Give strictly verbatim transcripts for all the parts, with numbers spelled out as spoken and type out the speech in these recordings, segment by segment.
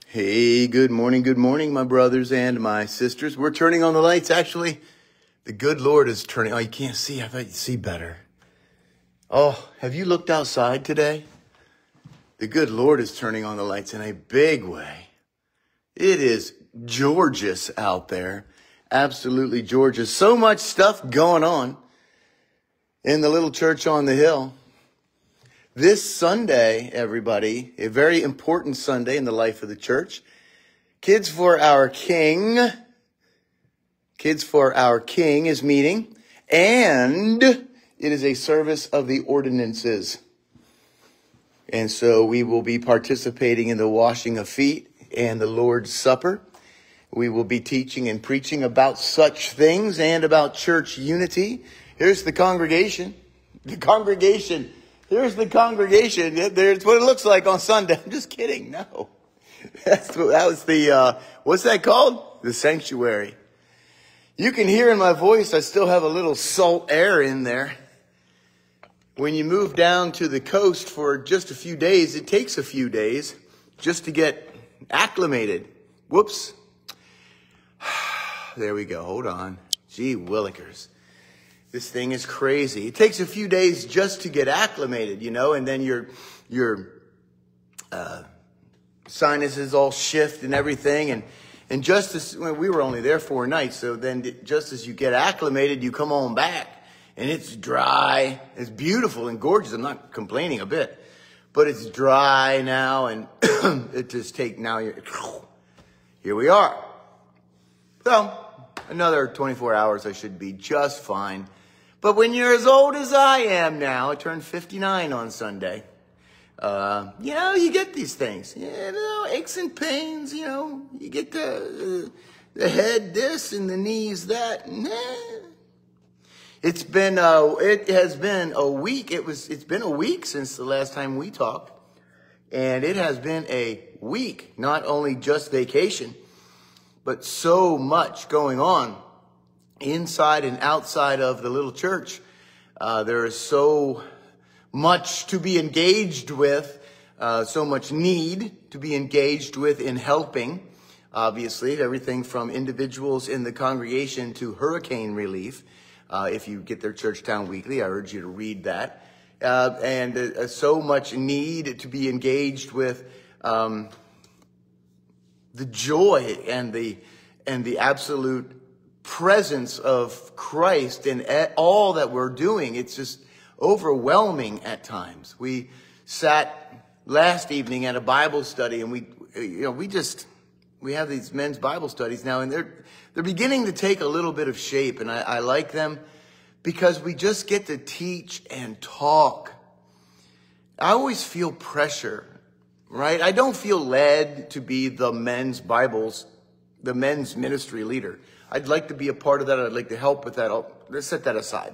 Hey, good morning, good morning, my brothers and my sisters. We're turning on the lights, actually. The good Lord is turning. Oh, you can't see. I thought you'd see better. Oh, have you looked outside today? The good Lord is turning on the lights in a big way. It is gorgeous out there. Absolutely gorgeous. So much stuff going on in the little church on the hill. This Sunday, everybody, a very important Sunday in the life of the church. Kids for Our King. Kids for Our King is meeting. And it is a service of the ordinances. And so we will be participating in the washing of feet and the Lord's Supper. We will be teaching and preaching about such things and about church unity. Here's the congregation. The congregation. Here's the congregation. There's what it looks like on Sunday. I'm just kidding. No. That's what, that was the, uh, what's that called? The sanctuary. You can hear in my voice, I still have a little salt air in there. When you move down to the coast for just a few days, it takes a few days just to get acclimated. Whoops. There we go. Hold on. Gee willikers. This thing is crazy. It takes a few days just to get acclimated, you know, and then your your uh, sinuses all shift and everything. And, and just as, well, we were only there four nights, so then just as you get acclimated, you come on back. And it's dry. It's beautiful and gorgeous. I'm not complaining a bit. But it's dry now, and it just take now, you're, here we are. So, another twenty-four hours, I should be just fine. But when you're as old as I am now, I turned fifty-nine on Sunday. Uh, you know, you get these things. You know, aches and pains, you know. You get the, the head this and the knees that. Nah. It's been, uh, it has been a week. It was, it's been a week since the last time we talked. And it has been a week, not only just vacation, but so much going on inside and outside of the little church. Uh, there is so much to be engaged with, uh, so much need to be engaged with in helping. Obviously, everything from individuals in the congregation to hurricane relief. Uh, if you get their Churchtown Weekly, I urge you to read that. Uh, and uh, so much need to be engaged with um, the joy and the and the absolute presence of Christ in all that we're doing. It's just overwhelming at times. We sat last evening at a Bible study, and we, you know, we just we have these men's Bible studies now, and they're they're beginning to take a little bit of shape, and I, I like them because we just get to teach and talk. I always feel pressure, right? I don't feel led to be the men's Bibles, the men's ministry leader. I'd like to be a part of that. I'd like to help with that. I'll, let's set that aside.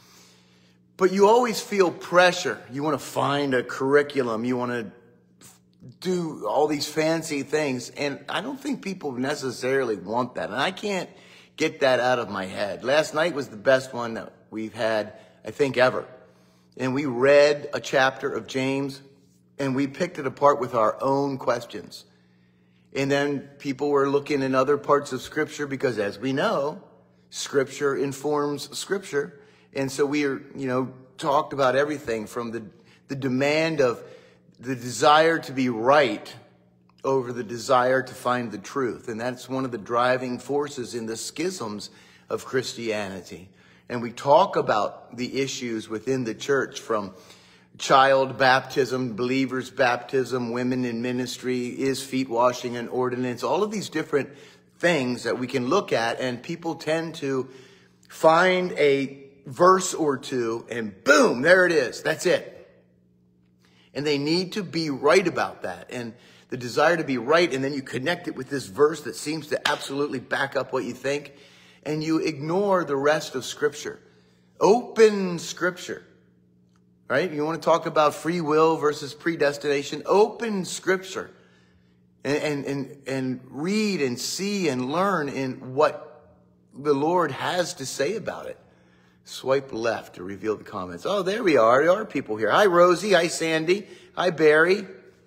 But you always feel pressure. You want to find a curriculum. You want to do all these fancy things. And I don't think people necessarily want that. And I can't get that out of my head. Last night was the best one that we've had, I think, ever. And we read a chapter of James, and we picked it apart with our own questions. And then people were looking in other parts of Scripture because, as we know, Scripture informs Scripture. And so we are, you know, talked about everything from the, the demand of the desire to be right over the desire to find the truth. And that's one of the driving forces in the schisms of Christianity. And we talk about the issues within the church, from child baptism, believers baptism, women in ministry, is feet washing an ordinance, all of these different things that we can look at, and people tend to find a verse or two and boom, there it is. That's it. And they need to be right about that. And the desire to be right, and then you connect it with this verse that seems to absolutely back up what you think, and you ignore the rest of Scripture. Open Scripture. Right? You want to talk about free will versus predestination? Open Scripture and, and, and, and read and see and learn in what the Lord has to say about it. Swipe left to reveal the comments. Oh, there we are. There are people here. Hi, Rosie. Hi, Sandy. Hi, Barry.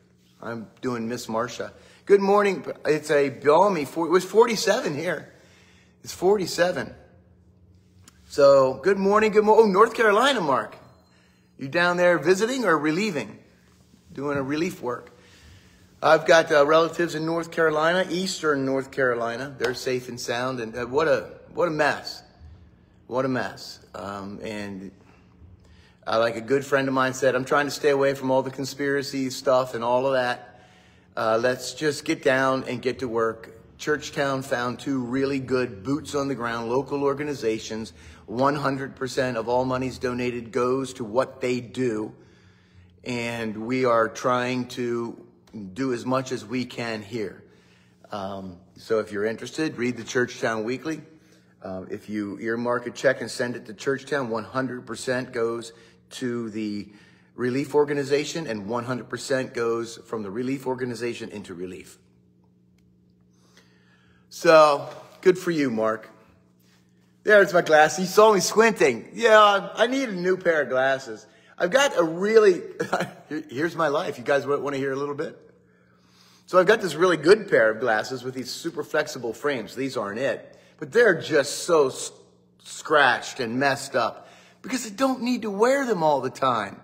I'm doing Miss Marcia. Good morning. It's a balmy, it was forty-seven here. It's forty-seven. So good morning. Good morning. Oh, North Carolina, Mark. You down there visiting or relieving? Doing a relief work. I've got uh, relatives in North Carolina, eastern North Carolina. They're safe and sound. And uh, what a what a mess. What a mess. Um, and uh, like a good friend of mine said, I'm trying to stay away from all the conspiracy stuff and all of that. Uh, let's just get down and get to work. Churchtown found two really good boots on the ground local organizations. one hundred percent of all monies donated goes to what they do. And we are trying to do as much as we can here. Um, so if you're interested, read the Churchtown Weekly. Uh, if you earmark a check and send it to Churchtown, one hundred percent goes to the relief organization and one hundred percent goes from the relief organization into relief. So good for you, Mark. There's my glasses. You saw me squinting. Yeah, I need a new pair of glasses. I've got a really, here's my life. You guys want to hear a little bit? So I've got this really good pair of glasses with these super flexible frames. These aren't it, but they're just so scratched and messed up because I don't need to wear them all the time.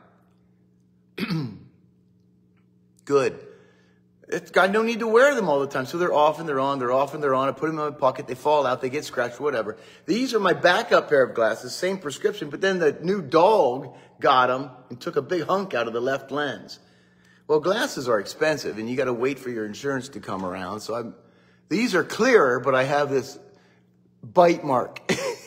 Good. It's, I don't need to wear them all the time. So they're off and they're on, they're off and they're on. I put them in my pocket, they fall out, they get scratched, whatever. These are my backup pair of glasses, same prescription, but then the new dog got them and took a big hunk out of the left lens. Well, glasses are expensive and you got to wait for your insurance to come around. So I'm, these are clearer, but I have this bite mark.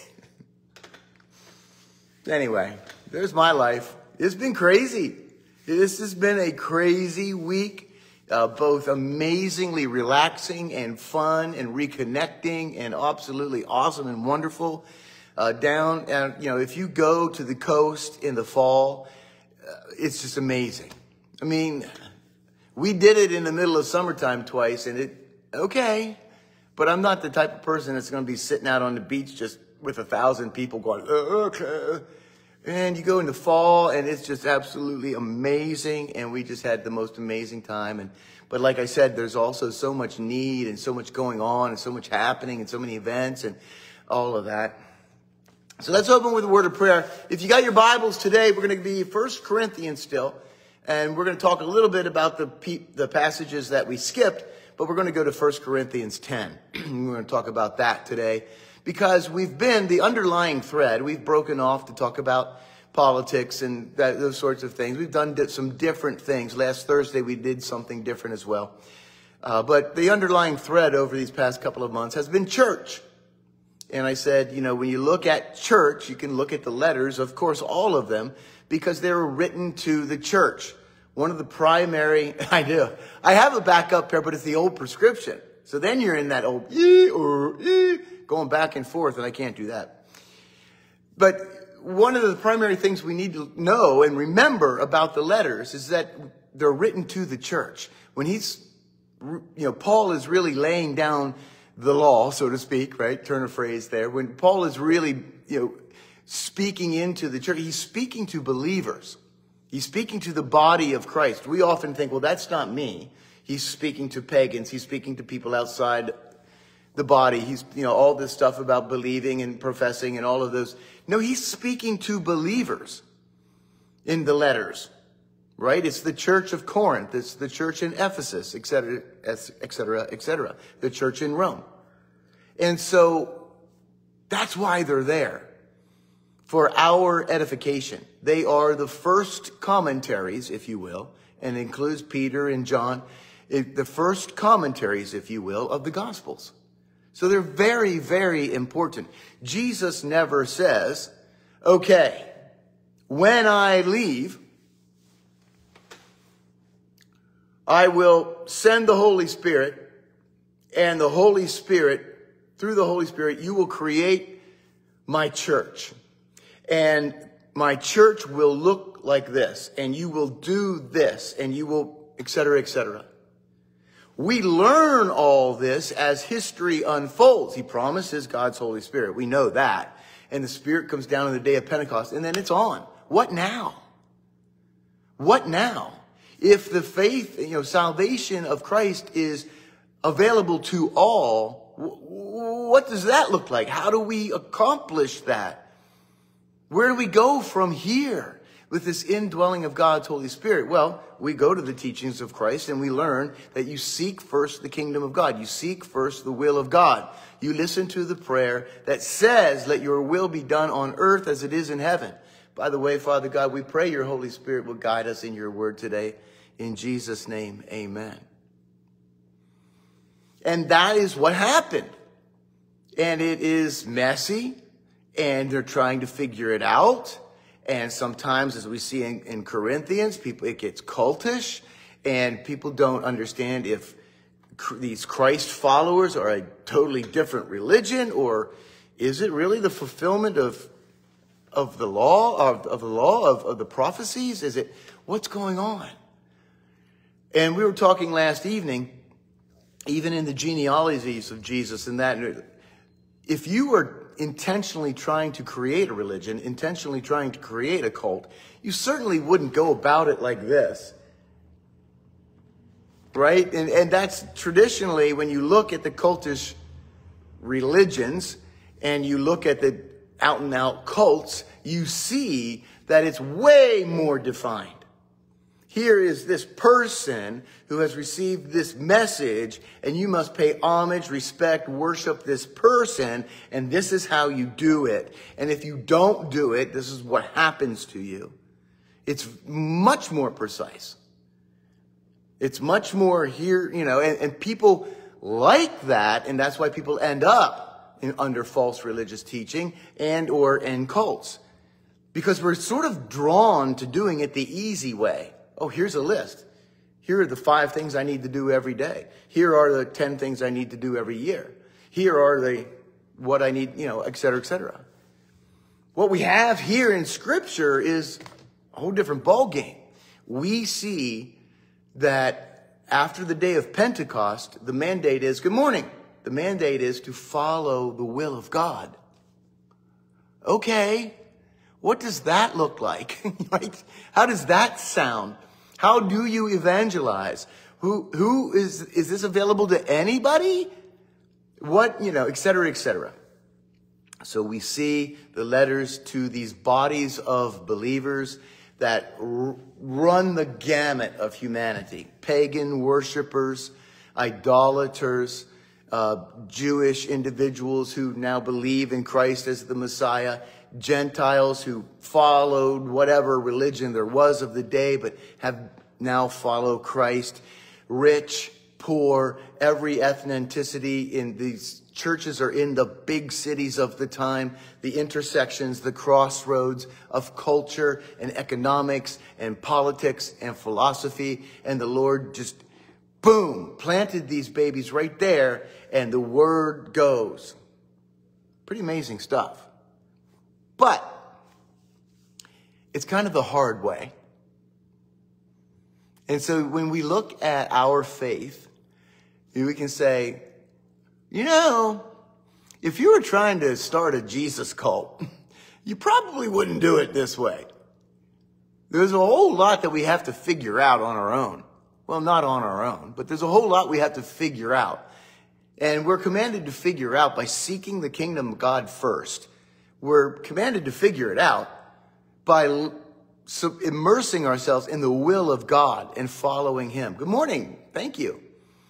Anyway, there's my life. It's been crazy. This has been a crazy week. Uh, both amazingly relaxing and fun and reconnecting and absolutely awesome and wonderful. Uh, down, and you know, if you go to the coast in the fall, uh, it's just amazing. I mean, we did it in the middle of summertime twice, and it okay, but I'm not the type of person that's going to be sitting out on the beach just with a thousand people going, oh, okay. And you go into fall, and it's just absolutely amazing, and we just had the most amazing time. And but like I said, there's also so much need and so much going on and so much happening and so many events and all of that. So let's open with a word of prayer. If you got your Bibles today, we're going to be First Corinthians still, and we're going to talk a little bit about the the passages that we skipped, but we're going to go to First Corinthians ten. We're going to talk about that today. Because we've been, the underlying thread, we've broken off to talk about politics and that, those sorts of things. We've done some different things. Last Thursday, we did something different as well. Uh, but the underlying thread over these past couple of months has been church. And I said, you know, when you look at church, you can look at the letters, of course, all of them, because they were written to the church. One of the primary, I do, I have a backup pair, but it's the old prescription. So then you're in that old, ee or ee, going back and forth, and I can't do that. But one of the primary things we need to know and remember about the letters is that they're written to the church. When he's, you know, Paul is really laying down the law, so to speak, right? Turn a phrase there. When Paul is really, you know, speaking into the church, he's speaking to believers. He's speaking to the body of Christ. We often think, well, that's not me. He's speaking to pagans. He's speaking to people outside the body. He's, you know, all this stuff about believing and professing and all of those. No, he's speaking to believers in the letters, right? It's the church of Corinth. It's the church in Ephesus, et cetera, et cetera, et cetera. The church in Rome. And so that's why they're there, for our edification. They are the first commentaries, if you will, and includes Peter and John, the first commentaries, if you will, of the Gospels. So they're very, very important. Jesus never says, okay, when I leave, I will send the Holy Spirit, and the Holy Spirit, through the Holy Spirit, you will create my church. And my church will look like this, and you will do this, and you will, et cetera, et cetera. We learn all this as history unfolds. He promises God's Holy Spirit. We know that. And the Spirit comes down on the day of Pentecost, and then it's on. What now? What now? If the faith, you know, salvation of Christ is available to all, what does that look like? How do we accomplish that? Where do we go from here with this indwelling of God's Holy Spirit? Well, we go to the teachings of Christ and we learn that you seek first the kingdom of God. You seek first the will of God. You listen to the prayer that says, let your will be done on earth as it is in heaven. By the way, Father God, we pray your Holy Spirit will guide us in your word today. In Jesus' name, amen. And that is what happened. And it is messy, and they're trying to figure it out. And sometimes, as we see in, in Corinthians, people, it gets cultish, and people don't understand if cr- these Christ followers are a totally different religion, or is it really the fulfillment of of the law, of, of the law, of, of the prophecies? Is it, what's going on? And we were talking last evening, even in the genealogies of Jesus and that, if you were intentionally trying to create a religion, intentionally trying to create a cult, you certainly wouldn't go about it like this. Right? And, and that's traditionally, when you look at the cultish religions and you look at the out and out cults, you see that it's way more defined. Here is this person who has received this message, and you must pay homage, respect, worship this person, and this is how you do it. And if you don't do it, this is what happens to you. It's much more precise. It's much more here, you know, and, and people like that, and that's why people end up in, under false religious teaching and or in cults. Because we're sort of drawn to doing it the easy way. Oh, here's a list. Here are the five things I need to do every day. Here are the ten things I need to do every year. Here are the what I need, you know, et cetera, et cetera. What we have here in Scripture is a whole different ballgame. We see that after the day of Pentecost, the mandate is, good morning. The mandate is to follow the will of God. Okay. What does that look like? Right? How does that sound? How do you evangelize? Who, who is, is this available to anybody? What, you know, et cetera, et cetera. So we see the letters to these bodies of believers that r- run the gamut of humanity. Pagan worshipers, idolaters, uh, Jewish individuals who now believe in Christ as the Messiah, Gentiles who followed whatever religion there was of the day, but have now followed Christ, rich, poor, every ethnicity in these churches are in the big cities of the time, the intersections, the crossroads of culture and economics and politics and philosophy. And the Lord just, boom, planted these babies right there, and the word goes. Pretty amazing stuff. But it's kind of the hard way. And so when we look at our faith, we can say, you know, if you were trying to start a Jesus cult, you probably wouldn't do it this way. There's a whole lot that we have to figure out on our own. Well, not on our own, but there's a whole lot we have to figure out. And we're commanded to figure out by seeking the kingdom of God first. We're commanded to figure it out by immersing ourselves in the will of God and following him. Good morning. Thank you.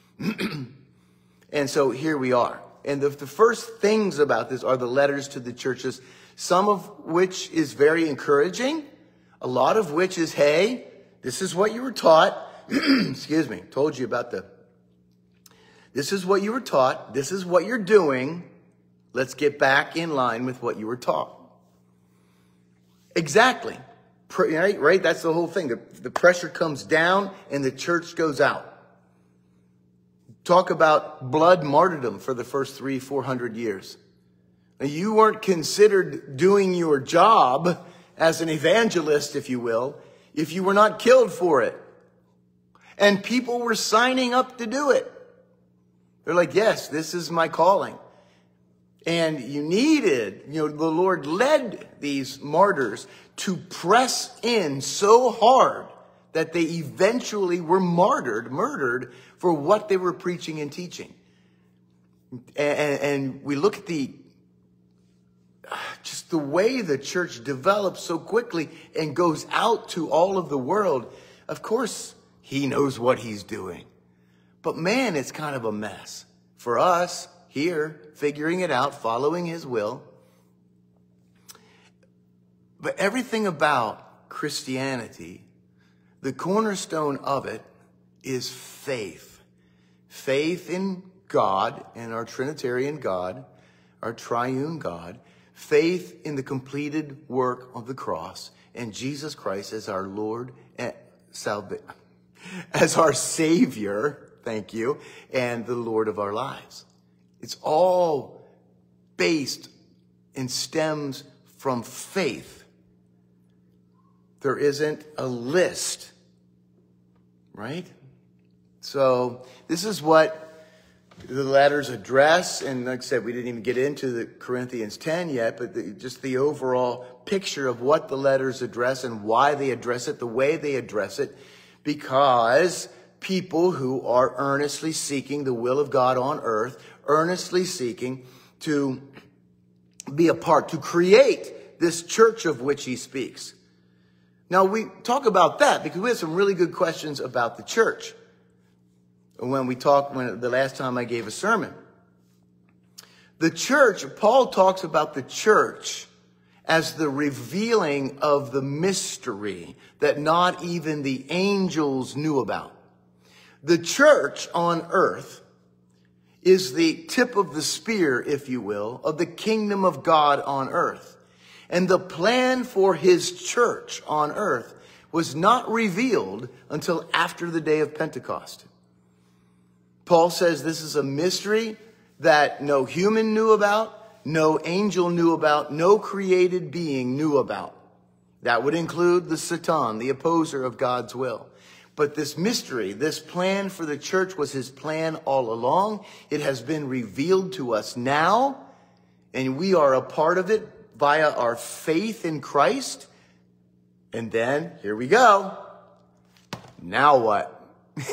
And so here we are. And the, the first things about this are the letters to the churches, some of which is very encouraging, a lot of which is, hey, this is what you were taught. Excuse me. Told you about the, this is what you were taught. This is what you're doing. Let's get back in line with what you were taught. Exactly. Right? Right? That's the whole thing. The, the pressure comes down and the church goes out. Talk about blood martyrdom for the first three, four hundred years. Now, you weren't considered doing your job as an evangelist, if you will, if you were not killed for it. And people were signing up to do it. They're like, yes, this is my calling. And you needed, you know, the Lord led these martyrs to press in so hard that they eventually were martyred, murdered for what they were preaching and teaching. And, and we look at the, just the way the church develops so quickly and goes out to all of the world. Of course, he knows what he's doing. But man, it's kind of a mess. For us here, figuring it out, following his will. But everything about Christianity, the cornerstone of it is faith. Faith in God and our Trinitarian God, our triune God. Faith in the completed work of the cross and Jesus Christ as our Lord and salvation, as our Savior, thank you, and the Lord of our lives. It's all based and stems from faith. There isn't a list, right? So this is what the letters address, and like I said, we didn't even get into the Corinthians ten yet, but the, just the overall picture of what the letters address and why they address it, the way they address it, because people who are earnestly seeking the will of God on earth, earnestly seeking to be a part, to create this church of which he speaks. Now, we talk about that because we have some really good questions about the church. When we talked, when the last time I gave a sermon, the church, Paul talks about the church as the revealing of the mystery that not even the angels knew about. The church on earth is the tip of the spear, if you will, of the kingdom of God on earth. And the plan for his church on earth was not revealed until after the day of Pentecost. Paul says this is a mystery that no human knew about, no angel knew about, no created being knew about. That would include the Satan, the opposer of God's will. But this mystery, this plan for the church was his plan all along. It has been revealed to us now, and we are a part of it via our faith in Christ. And then, here we go. Now what?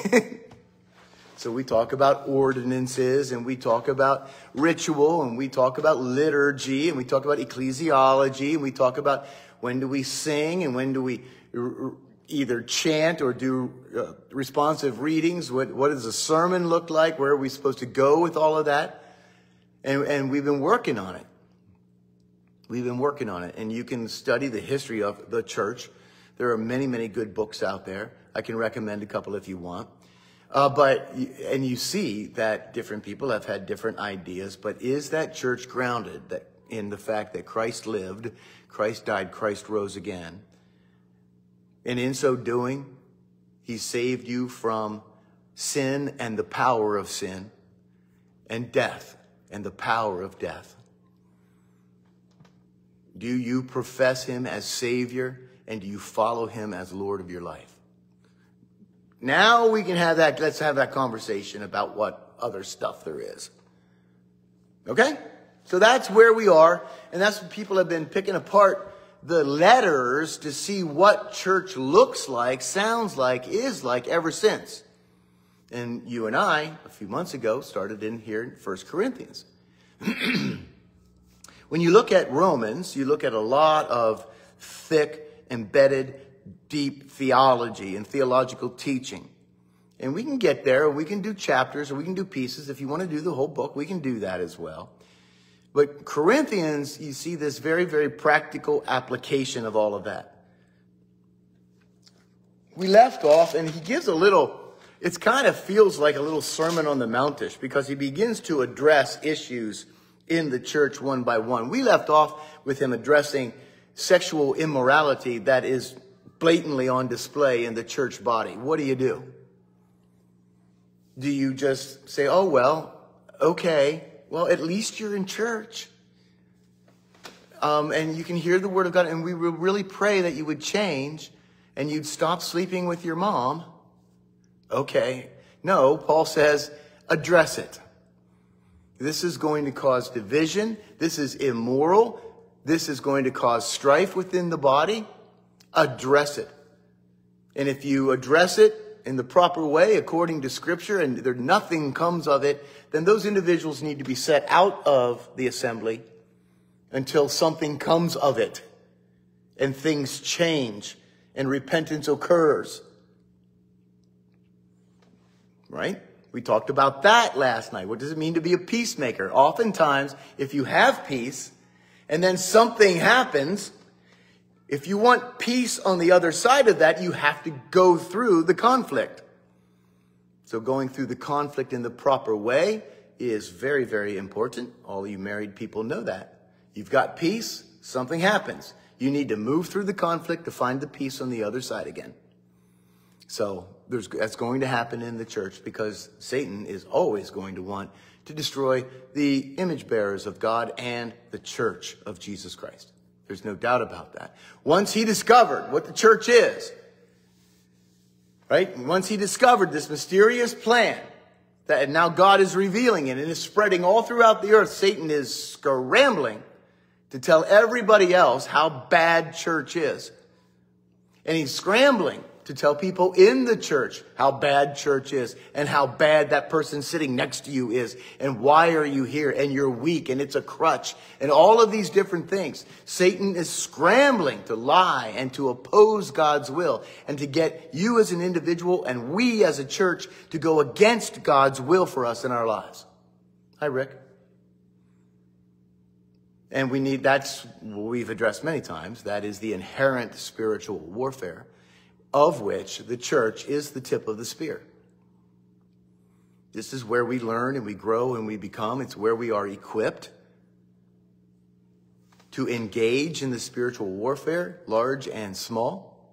So we talk about ordinances, and we talk about ritual, and we talk about liturgy, and we talk about ecclesiology, and we talk about when do we sing, and when do we either chant or do uh, responsive readings. What, what does a sermon look like? Where are we supposed to go with all of that? And, and we've been working on it. We've been working on it. And you can study the history of the church. There are many, many good books out there. I can recommend a couple if you want. Uh, but, and you see that different people have had different ideas, but is that church grounded that in the fact that Christ lived, Christ died, Christ rose again? And in so doing, he saved you from sin and the power of sin, and death and the power of death. Do you profess him as Savior, and do you follow him as Lord of your life? Now we can have that, let's have that conversation about what other stuff there is. Okay? So that's where we are, and that's what people have been picking apart the letters to see what church looks like, sounds like, is like ever since. And you and I, a few months ago, started in here in First Corinthians. When you look at Romans, you look at a lot of thick, embedded, deep theology and theological teaching. And we can get there, or we can do chapters, or we can do pieces. If you want to do the whole book, we can do that as well. But Corinthians, you see this very, very practical application of all of that. We left off, and he gives a little, it kind of feels like a little Sermon on the Mount-ish, because he begins to address issues in the church one by one. We left off with him addressing sexual immorality that is blatantly on display in the church body. What do you do? Do you just say, oh, well, okay, well, at least you're in church. Um, and you can hear the word of God, and we will really pray that you would change and you'd stop sleeping with your mom. Okay. No, Paul says, address it. This is going to cause division. This is immoral. This is going to cause strife within the body. Address it. And if you address it in the proper way, according to Scripture, and there nothing comes of it, then those individuals need to be set out of the assembly until something comes of it and things change and repentance occurs. Right? We talked about that last night. What does it mean to be a peacemaker? Oftentimes, if you have peace and then something happens, if you want peace on the other side of that, you have to go through the conflict. So going through the conflict in the proper way is very, very important. All you married people know that. You've got peace, something happens. You need to move through the conflict to find the peace on the other side again. So there's, that's going to happen in the church because Satan is always going to want to destroy the image bearers of God and the church of Jesus Christ. There's no doubt about that. Once he discovered what the church is, right? Once he discovered this mysterious plan that now God is revealing it and is spreading all throughout the earth, Satan is scrambling to tell everybody else how bad church is. And he's scrambling to tell people in the church how bad church is and how bad that person sitting next to you is and why are you here and you're weak and it's a crutch and all of these different things. Satan is scrambling to lie and to oppose God's will and to get you as an individual and we as a church to go against God's will for us in our lives. Hi, Rick. And we need, that's what we've addressed many times. That is the inherent spiritual warfare, of which the church is the tip of the spear. This is where we learn and we grow and we become. It's where we are equipped to engage in the spiritual warfare, large and small.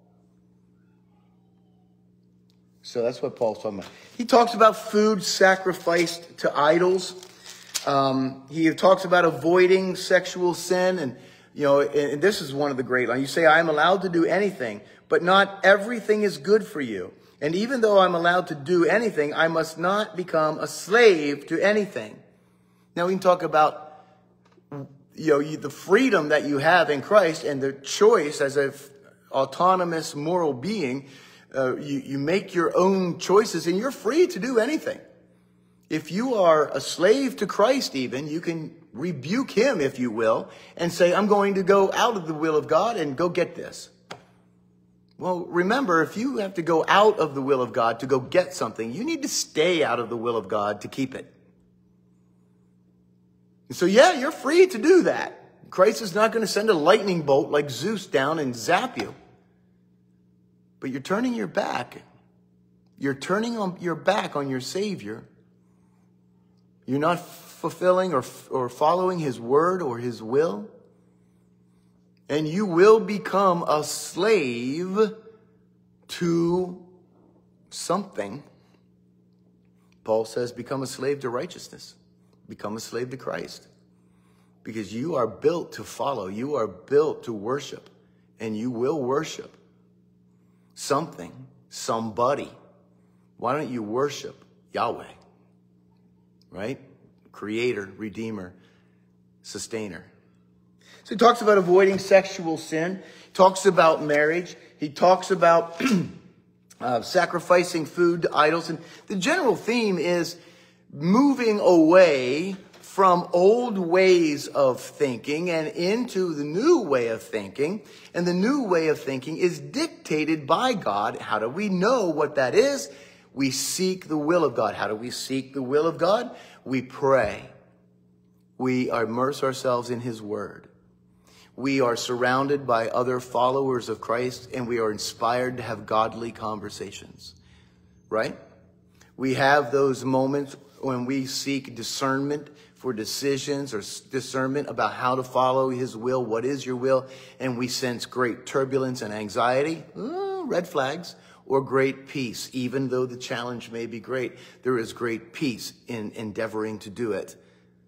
So that's what Paul's talking about. He talks about food sacrificed to idols. Um, he talks about avoiding sexual sin. And, you know, and this is one of the great lines. You say, I am allowed to do anything, but not everything is good for you. And even though I'm allowed to do anything, I must not become a slave to anything. Now we can talk about, you know, you, the freedom that you have in Christ and the choice as an autonomous moral being. Uh, you, you make your own choices and you're free to do anything. If you are a slave to Christ even, you can rebuke him, if you will, and say, I'm going to go out of the will of God and go get this. Well, remember, if you have to go out of the will of God to go get something, you need to stay out of the will of God to keep it. So yeah, you're free to do that. Christ is not going to send a lightning bolt like Zeus down and zap you. But you're turning your back. You're turning on your back on your Savior. You're not fulfilling or, or following his word or his will. And you will become a slave to something. Paul says, become a slave to righteousness. Become a slave to Christ. Because you are built to follow. You are built to worship. And you will worship something, somebody. Why don't you worship Yahweh? Right? Creator, Redeemer, Sustainer. So he talks about avoiding sexual sin. He talks about marriage. He talks about uh, sacrificing food to idols. And the general theme is moving away from old ways of thinking and into the new way of thinking. And the new way of thinking is dictated by God. How do we know what that is? We seek the will of God. How do we seek the will of God? We pray. We immerse ourselves in his word. We are surrounded by other followers of Christ, and we are inspired to have godly conversations. Right? We have those moments when we seek discernment for decisions or discernment about how to follow his will. What is your will? And we sense great turbulence and anxiety. Ooh, red flags. Or great peace. Even though the challenge may be great, there is great peace in endeavoring to do it.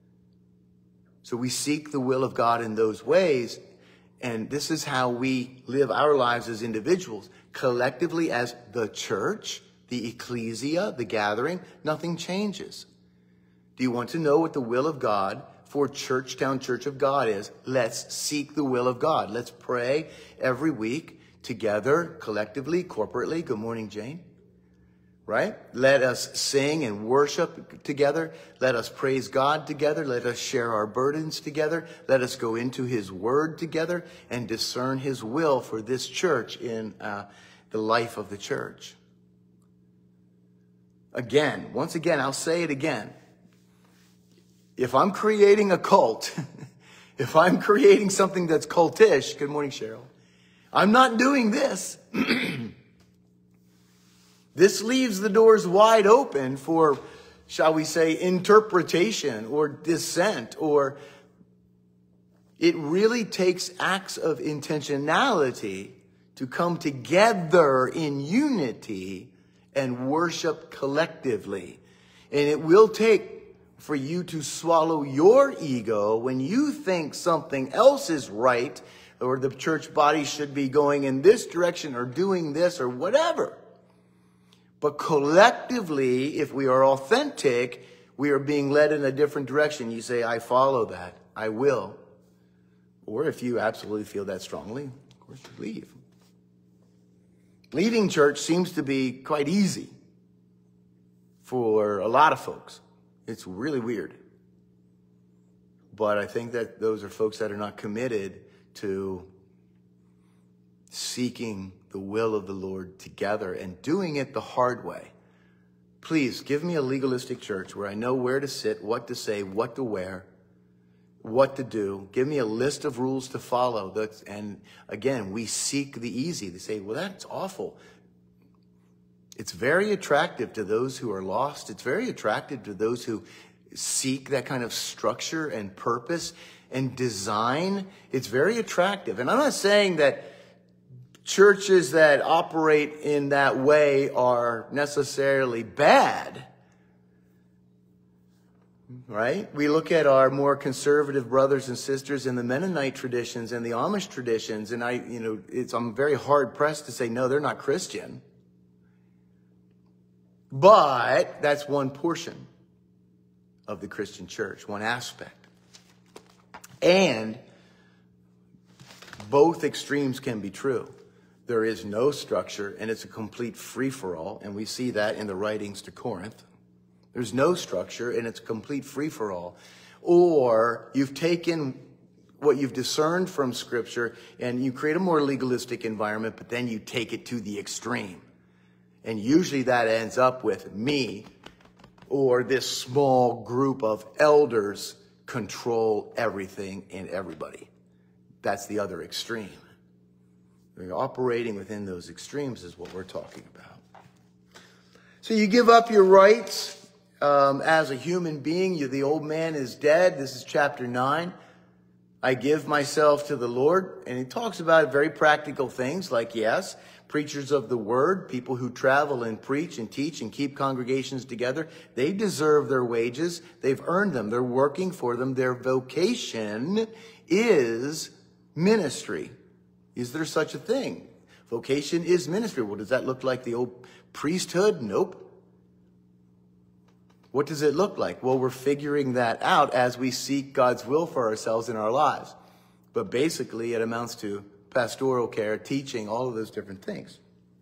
So we seek the will of God in those ways. And this is how we live our lives as individuals. Collectively as the church, the ecclesia, the gathering, nothing changes. Do you want to know what the will of God for Churchtown Church of God is? Let's seek the will of God. Let's pray every week together, collectively, corporately. Good morning, Jane. Right? Let us sing and worship together. Let us praise God together. Let us share our burdens together. Let us go into his word together and discern his will for this church in uh, the life of the church. Again, once again, I'll say it again. If I'm creating a cult, if I'm creating something that's cultish, good morning, Cheryl, I'm not doing this. This leaves the doors wide open for, shall we say, interpretation or dissent, or it really takes acts of intentionality to come together in unity and worship collectively. And it will take for you to swallow your ego when you think something else is right, or the church body should be going in this direction or doing this or whatever. But collectively, if we are authentic, we are being led in a different direction. You say, I follow that. I will. Or if you absolutely feel that strongly, of course, you leave. Leaving church seems to be quite easy for a lot of folks. It's really weird. But I think that those are folks that are not committed to seeking the will of the Lord together and doing it the hard way. Please give me a legalistic church where I know where to sit, what to say, what to wear, what to do. Give me a list of rules to follow. That's, and again, we seek the easy. They say, well, that's awful. It's very attractive to those who are lost. It's very attractive to those who seek that kind of structure and purpose and design. It's very attractive. And I'm not saying that churches that operate in that way are necessarily bad, right? We look at our more conservative brothers and sisters in the Mennonite traditions and the Amish traditions, and I, you know, it's, I'm very hard pressed to say, no, they're not Christian. But that's one portion of the Christian church, one aspect. And both extremes can be true. There is no structure, and it's a complete free-for-all, and we see that in the writings to Corinth. There's no structure, and it's a complete free-for-all. Or you've taken what you've discerned from Scripture, and you create a more legalistic environment, but then you take it to the extreme. And usually that ends up with me or this small group of elders control everything and everybody. That's the other extreme. We're operating within those extremes is what we're talking about. So you give up your rights um, as a human being. You, the old man is dead. This is chapter nine. I give myself to the Lord. And he talks about very practical things like, yes, preachers of the word, people who travel and preach and teach and keep congregations together, they deserve their wages. They've earned them. They're working for them. Their vocation is ministry. Is there such a thing? Vocation is ministry. Well, does that look like the old priesthood? Nope. What does it look like? Well, we're figuring that out as we seek God's will for ourselves in our lives. But basically, it amounts to pastoral care, teaching, all of those different things.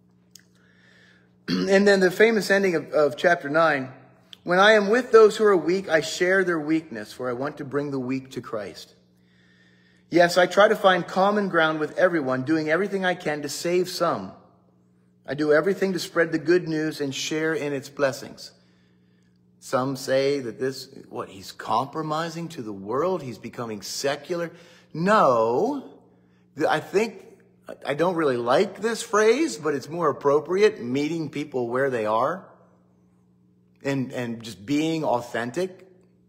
And then the famous ending of, of chapter nine, when I am with those who are weak, I share their weakness, for I want to bring the weak to Christ. Yes, I try to find common ground with everyone, doing everything I can to save some. I do everything to spread the good news and share in its blessings. Some say that this, what, he's compromising to the world? He's becoming secular? No. I think, I don't really like this phrase, but it's more appropriate, meeting people where they are and, and just being authentic.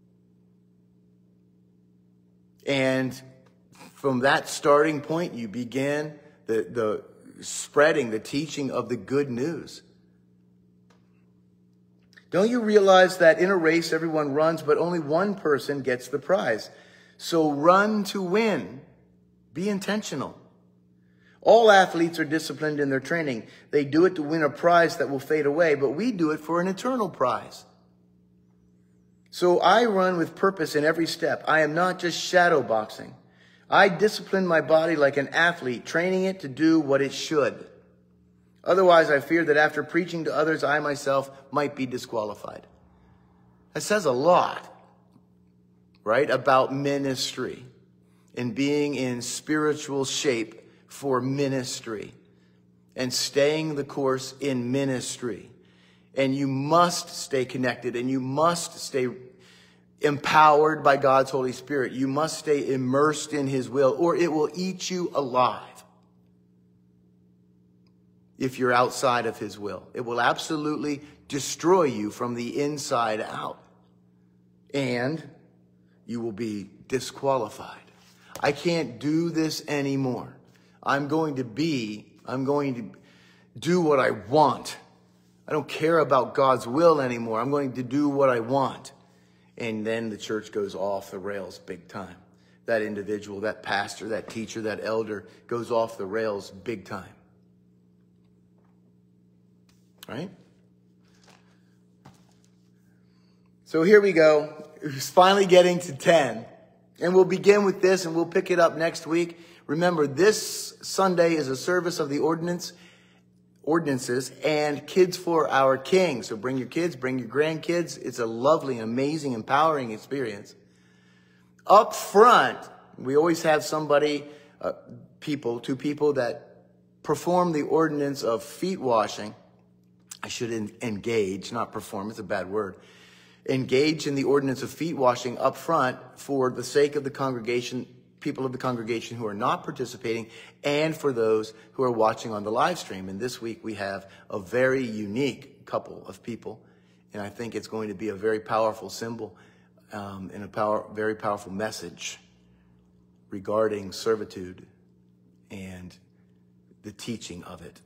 And from that starting point, you begin the, the spreading, the teaching of the good news. Don't you realize that in a race, everyone runs, but only one person gets the prize? So run to win. Be intentional. All athletes are disciplined in their training. They do it to win a prize that will fade away, but we do it for an eternal prize. So I run with purpose in every step. I am not just shadow boxing. I discipline my body like an athlete, training it to do what it should. Otherwise, I fear that after preaching to others, I myself might be disqualified. That says a lot, right, about ministry and being in spiritual shape for ministry and staying the course in ministry. And you must stay connected, and you must stay empowered by God's Holy Spirit. You must stay immersed in his will, or it will eat you alive if you're outside of his will. It will absolutely destroy you from the inside out, and you will be disqualified. I can't do this anymore. I'm going to be, I'm going to do what I want. I don't care about God's will anymore. I'm going to do what I want. And then the church goes off the rails big time. That individual, that pastor, that teacher, that elder goes off the rails big time. Right? So here we go. It's finally getting to ten. And we'll begin with this, and we'll pick it up next week. Remember, this Sunday is a service of the ordinance, ordinances and Kids for Our King. So bring your kids, bring your grandkids. It's a lovely, amazing, empowering experience. Up front, we always have somebody, uh, people, two people that perform the ordinance of feet washing. I should en- engage, not perform. It's a bad word. Engage in the ordinance of feet washing up front for the sake of the congregation, people of the congregation who are not participating, and for those who are watching on the live stream. And this week we have a very unique couple of people, and I think it's going to be a very powerful symbol um, and a power, very powerful message regarding servitude and the teaching of it.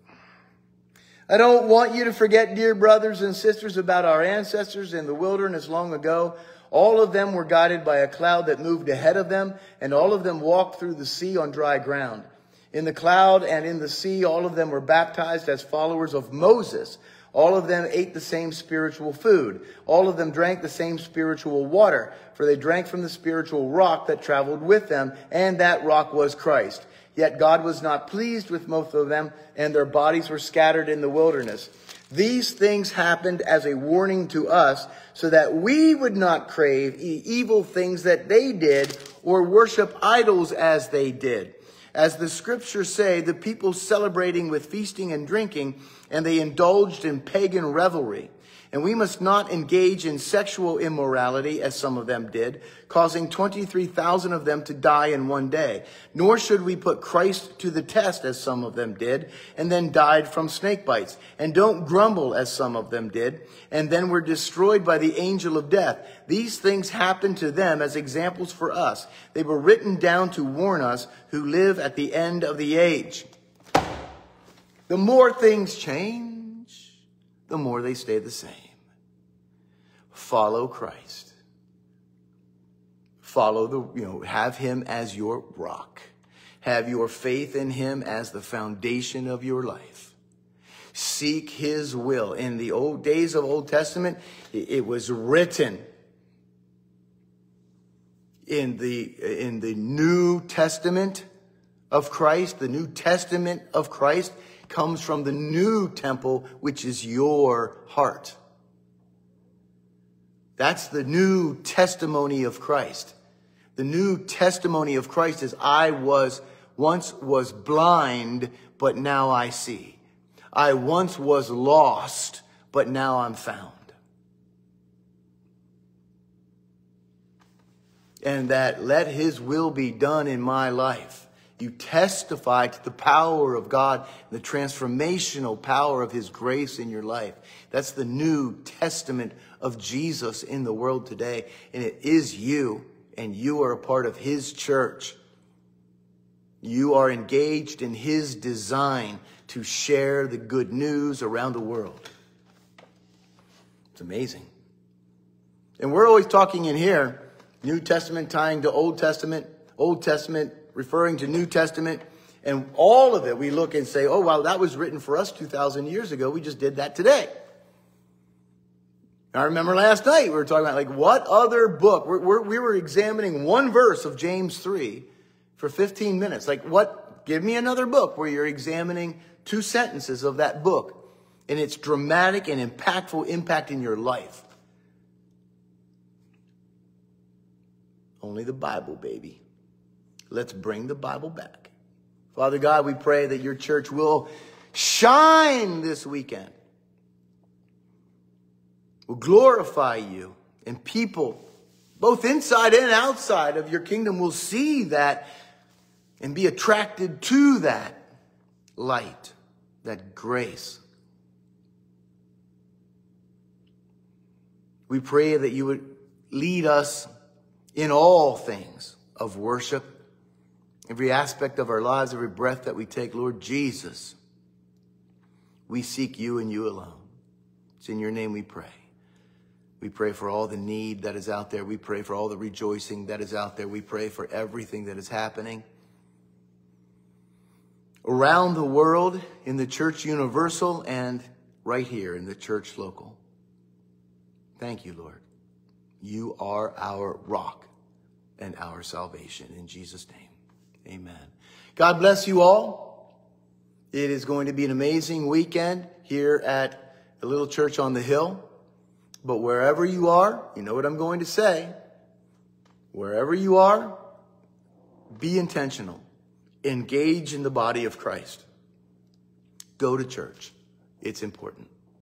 I don't want you to forget, dear brothers and sisters, about our ancestors in the wilderness long ago. All of them were guided by a cloud that moved ahead of them, and all of them walked through the sea on dry ground. In the cloud and in the sea, all of them were baptized as followers of Moses. All of them ate the same spiritual food. All of them drank the same spiritual water, for they drank from the spiritual rock that traveled with them, and that rock was Christ. Yet God was not pleased with most of them, and their bodies were scattered in the wilderness. These things happened as a warning to us, so that we would not crave evil things that they did, or worship idols as they did. As the scriptures say, the people celebrating with feasting and drinking, and they indulged in pagan revelry. And we must not engage in sexual immorality, as some of them did, causing twenty-three thousand of them to die in one day. Nor should we put Christ to the test, as some of them did, and then died from snake bites. And don't grumble, as some of them did, and then were destroyed by the angel of death. These things happened to them as examples for us. They were written down to warn us who live at the end of the age. The more things change, the more they stay the same. Follow Christ. Follow the, you know, have him as your rock. Have your faith in him as the foundation of your life. Seek his will. In the old days of Old Testament, it was written. In the, in the New Testament of Christ, the New Testament of Christ comes from the new temple, which is your heart. That's the new testimony of Christ. The new testimony of Christ is, I was once was blind, but now I see. I once was lost, but now I'm found. And that let his will be done in my life. You testify to the power of God, the transformational power of his grace in your life. That's the New Testament of Jesus in the world today. And it is you, and you are a part of his church. You are engaged in his design to share the good news around the world. It's amazing. And we're always talking in here, New Testament tying to Old Testament, Old Testament referring to New Testament, and all of it we look and say, oh, wow, that was written for us two thousand years ago. We just did that today. I remember last night we were talking about, like, what other book? We're, we're, we were examining one verse of James three for fifteen minutes. Like what? Give me another book where you're examining two sentences of that book and its dramatic and impactful impact in your life. Only the Bible, baby. Let's bring the Bible back. Father God, we pray that your church will shine this weekend. Will glorify you, and people, both inside and outside of your kingdom, will see that and be attracted to that light, that grace. We pray that you would lead us in all things of worship, every aspect of our lives, every breath that we take. Lord Jesus, we seek you and you alone. It's in your name we pray. We pray for all the need that is out there. We pray for all the rejoicing that is out there. We pray for everything that is happening around the world in the church universal and right here in the church local. Thank you, Lord. You are our rock and our salvation. In Jesus' name, amen. God bless you all. It is going to be an amazing weekend here at the little church on the hill. But wherever you are, you know what I'm going to say. Wherever you are, be intentional. Engage in the body of Christ. Go to church. It's important.